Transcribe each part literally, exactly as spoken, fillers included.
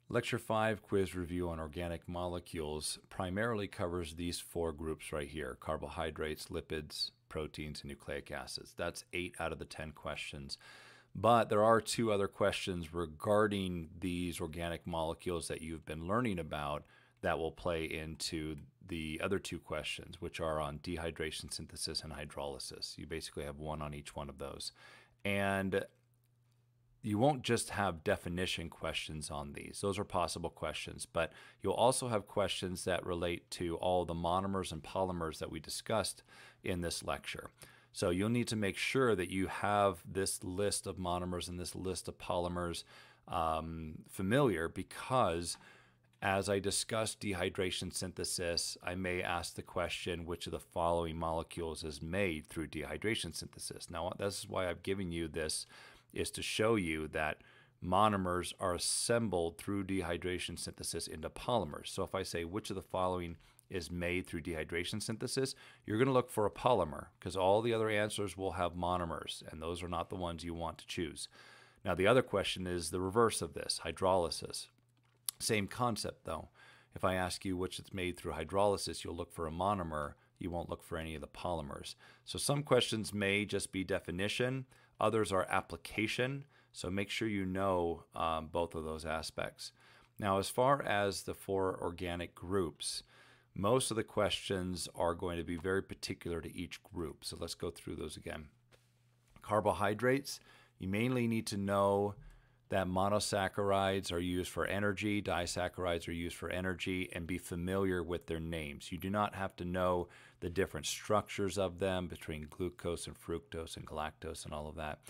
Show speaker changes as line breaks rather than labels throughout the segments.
Lecture five, Quiz Review on Organic Molecules, primarily covers these four groups right here: carbohydrates, lipids, proteins, and nucleic acids. That's eight out of the ten questions. But there are two other questions regarding these organic molecules that you've been learning about that will play into the other two questions, which are on dehydration, synthesis, and hydrolysis. You basically have one on each one of those. And you won't just have definition questions on these. Those are possible questions, but you'll also have questions that relate to all the monomers and polymers that we discussed in this lecture. So you'll need to make sure that you have this list of monomers and this list of polymers um, familiar, because as I discuss dehydration synthesis, I may ask the question, which of the following molecules is made through dehydration synthesis? Now, this is why I've given you this, is to show you that monomers are assembled through dehydration synthesis into polymers. So if I say, which of the following is made through dehydration synthesis, you're going to look for a polymer, because all the other answers will have monomers, and those are not the ones you want to choose. Now, the other question is the reverse of this, hydrolysis. Same concept, though. If I ask you which it's made through hydrolysis, you'll look for a monomer. You won't look for any of the polymers. So some questions may just be definition. Others are application. So make sure you know um, both of those aspects. Now, as far as the four organic groups, most of the questions are going to be very particular to each group. So let's go through those again. Carbohydrates, you mainly need to know that monosaccharides are used for energy, disaccharides are used for energy, and be familiar with their names. You do not have to know the different structures of them between glucose and fructose and galactose and all of that.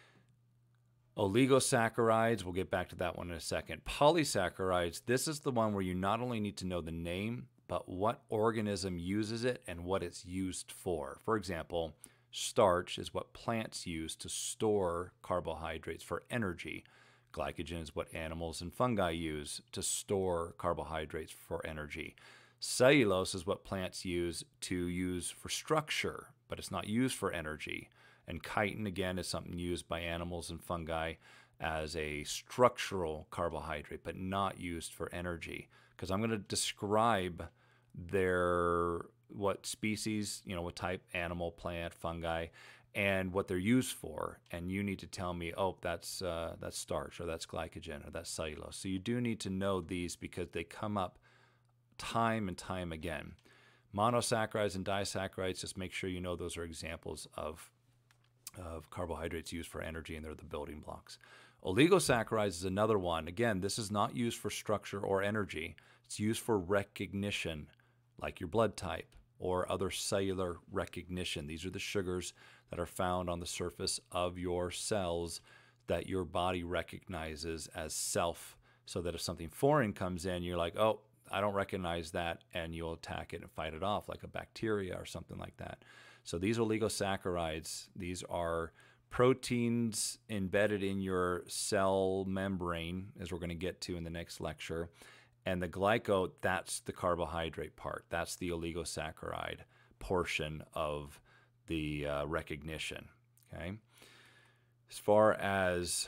Oligosaccharides, we'll get back to that one in a second. Polysaccharides, this is the one where you not only need to know the name, but what organism uses it and what it's used for. For example, starch is what plants use to store carbohydrates for energy. Glycogen is what animals and fungi use to store carbohydrates for energy. Cellulose is what plants use to use for structure, but it's not used for energy. And chitin, again, is something used by animals and fungi as a structural carbohydrate, but not used for energy. Because I'm going to describe their what species, you know, what type, animal, plant, fungi, and what they're used for, and you need to tell me, oh, that's uh, that's starch, or that's glycogen, or that's cellulose. So you do need to know these because they come up time and time again. Monosaccharides and disaccharides, just make sure you know those are examples of, of carbohydrates used for energy, and they're the building blocks. Oligosaccharides is another one. Again, this is not used for structure or energy. It's used for recognition, like your blood type or other cellular recognition. These are the sugars that are found on the surface of your cells that your body recognizes as self, so that if something foreign comes in, you're like, oh, I don't recognize that, and you'll attack it and fight it off, like a bacteria or something like that. So these oligosaccharides, these are proteins embedded in your cell membrane, as we're going to get to in the next lecture. And the glyco, that's the carbohydrate part. That's the oligosaccharide portion of the uh, recognition. Okay. As far as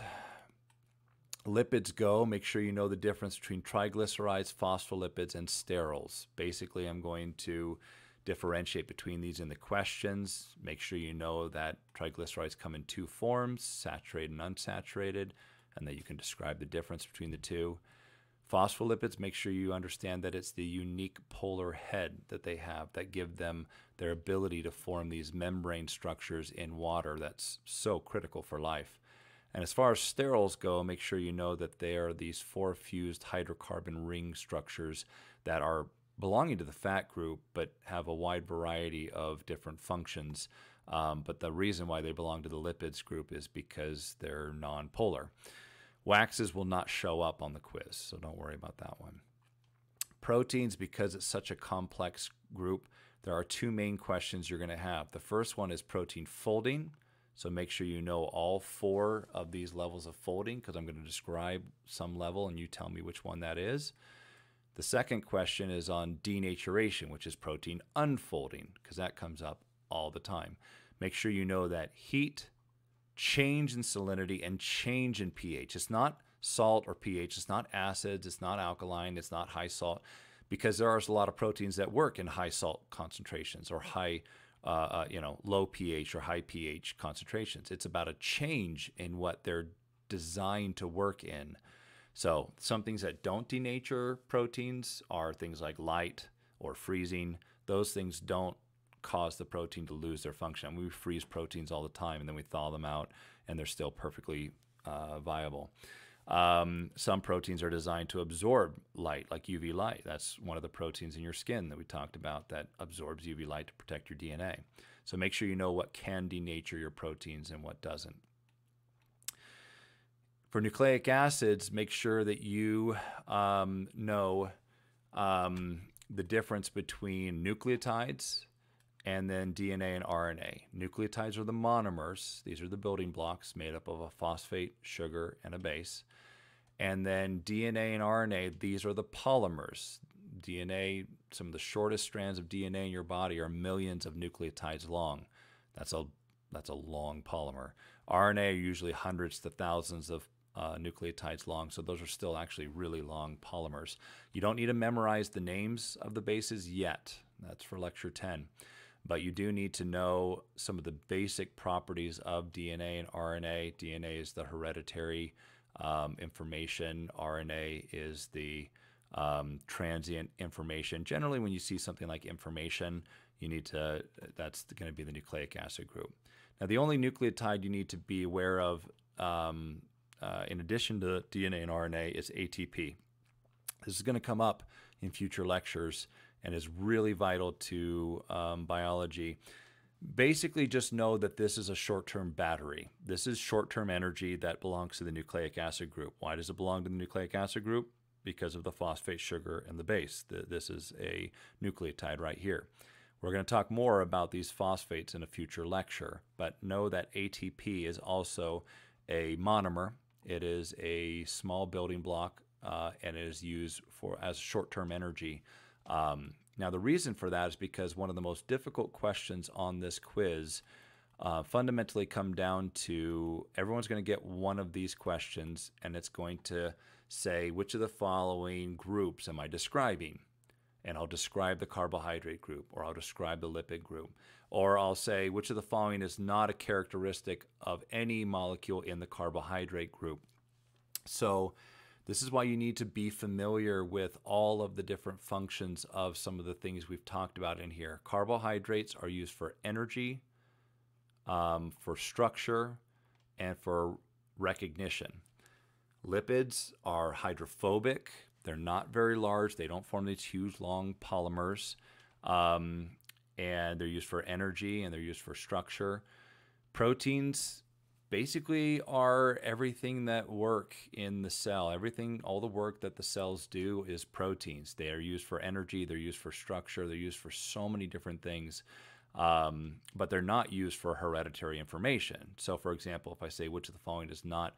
lipids go, make sure you know the difference between triglycerides, phospholipids, and sterols. Basically, I'm going to differentiate between these in the questions. Make sure you know that triglycerides come in two forms, saturated and unsaturated, and that you can describe the difference between the two. Phospholipids, make sure you understand that it's the unique polar head that they have that give them their ability to form these membrane structures in water that's so critical for life. And as far as sterols go, make sure you know that they are these four fused hydrocarbon ring structures that are belonging to the fat group but have a wide variety of different functions. Um, but the reason why they belong to the lipids group is because they're non-polar. Waxes will not show up on the quiz, so don't worry about that one. Proteins, because it's such a complex group, there are two main questions you're going to have. The first one is protein folding, so make sure you know all four of these levels of folding, because I'm going to describe some level and you tell me which one that is. The second question is on denaturation, which is protein unfolding, because that comes up all the time. Make sure you know that heat, change in salinity, and change in pH. It's not salt or pH. It's not acids. It's not alkaline. It's not high salt, because there are a lot of proteins that work in high salt concentrations or high, uh, uh, you know, low pH or high pH concentrations. It's about a change in what they're designed to work in. So some things that don't denature proteins are things like light or freezing. Those things don't cause the protein to lose their function. We freeze proteins all the time, and then we thaw them out, and they're still perfectly uh, viable. Um, some proteins are designed to absorb light, like U V light. That's one of the proteins in your skin that we talked about that absorbs U V light to protect your D N A. So make sure you know what can denature your proteins and what doesn't. For nucleic acids, make sure that you um, know um, the difference between nucleotides and then D N A and R N A. Nucleotides are the monomers. These are the building blocks made up of a phosphate, sugar, and a base. And then D N A and R N A, these are the polymers. D N A, some of the shortest strands of D N A in your body are millions of nucleotides long. That's a, that's a long polymer. R N A are usually hundreds to thousands of uh, nucleotides long, so those are still actually really long polymers. You don't need to memorize the names of the bases yet. That's for lecture ten. But you do need to know some of the basic properties of D N A and R N A. D N A is the hereditary um, information. R N A is the um, transient information. Generally, when you see something like information, you need to, that's going to be the nucleic acid group. Now, the only nucleotide you need to be aware of, um, uh, in addition to D N A and R N A, is A T P. This is going to come up in future lectures and is really vital to um, biology. Basically, just know that this is a short-term battery. This is short-term energy that belongs to the nucleic acid group. Why does it belong to the nucleic acid group? Because of the phosphate, sugar, and the base. This is a nucleotide right here. We're going to talk more about these phosphates in a future lecture, but know that A T P is also a monomer. It is a small building block, uh, and it is used for as short-term energy. Um, now, the reason for that is because one of the most difficult questions on this quiz uh, fundamentally come down to, everyone's going to get one of these questions, and it's going to say, which of the following groups am I describing? And I'll describe the carbohydrate group, or I'll describe the lipid group, or I'll say, which of the following is not a characteristic of any molecule in the carbohydrate group? So this is why you need to be familiar with all of the different functions of some of the things we've talked about in here. Carbohydrates are used for energy, um, for structure, and for recognition. Lipids are hydrophobic. They're not very large. They don't form these huge, long polymers. Um, and they're used for energy, and they're used for structure. Proteins basically are everything that work in the cell. Everything, all the work that the cells do is proteins. They are used for energy, they're used for structure, they're used for so many different things, um, but they're not used for hereditary information. So for example, if I say which of the following is not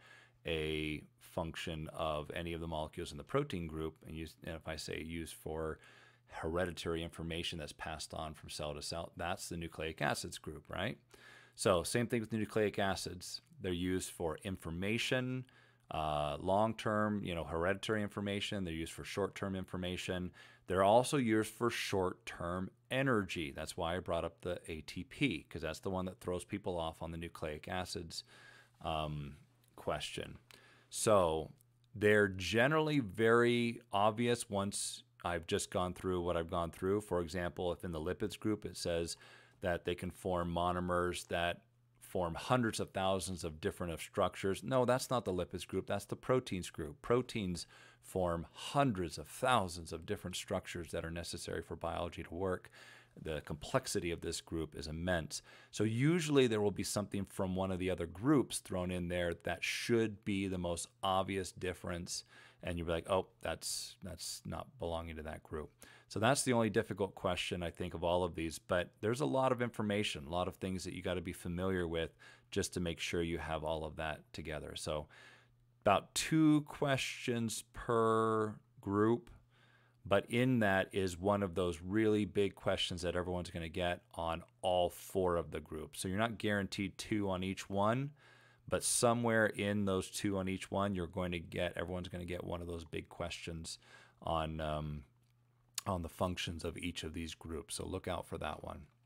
a function of any of the molecules in the protein group, and, use, and if I say used for hereditary information that's passed on from cell to cell, that's the nucleic acids group, right? So same thing with the nucleic acids. They're used for information, uh, long-term, you know, hereditary information. They're used for short-term information. They're also used for short-term energy. That's why I brought up the A T P, because that's the one that throws people off on the nucleic acids um, question. So they're generally very obvious once I've just gone through what I've gone through. For example, if in the lipids group it says that they can form monomers that form hundreds of thousands of different of structures. No, that's not the lipids group. That's the proteins group. Proteins form hundreds of thousands of different structures that are necessary for biology to work. The complexity of this group is immense. So usually there will be something from one of the other groups thrown in there that should be the most obvious difference, and you'll be like, oh, that's that's not belonging to that group. So that's the only difficult question, I think, of all of these. But there's a lot of information, a lot of things that you got to be familiar with just to make sure you have all of that together. So about two questions per group. But in that is one of those really big questions that everyone's going to get on all four of the groups. So you're not guaranteed two on each one, But somewhere in those two on each one, you're going to get, everyone's going to get one of those big questions on, um, on the functions of each of these groups. So look out for that one.